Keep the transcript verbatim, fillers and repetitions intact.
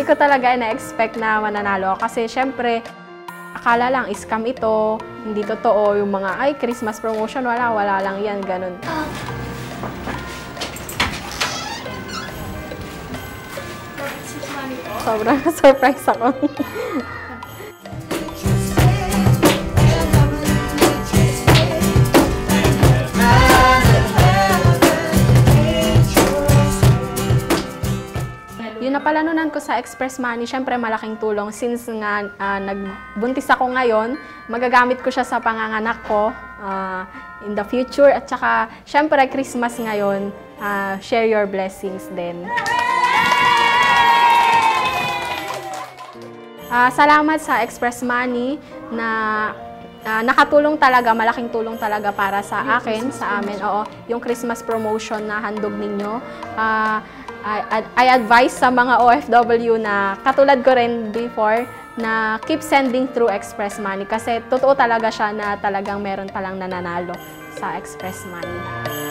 hindi ko talaga na-expect na mananalo kasi syempre, akala lang, scam ito, hindi totoo yung mga, ay, Christmas promotion, wala, wala lang yan, ganun. Sobrang surprise ako. Yung napalanunan ko sa Xpress Money, syempre malaking tulong since nga uh, nagbuntis ako ngayon, magagamit ko siya sa panganganak ko uh, in the future. At saka, syempre Christmas ngayon, uh, share your blessings din. Uh, salamat sa Xpress Money na uh, nakatulong talaga, malaking tulong talaga para sa akin, sa amin. Oo, yung Christmas promotion na handog ninyo. Uh, I, I advise sa mga O F W na katulad ko rin before na keep sending through Xpress Money kasi totoo talaga siya na talagang meron palang nananalo sa Xpress Money.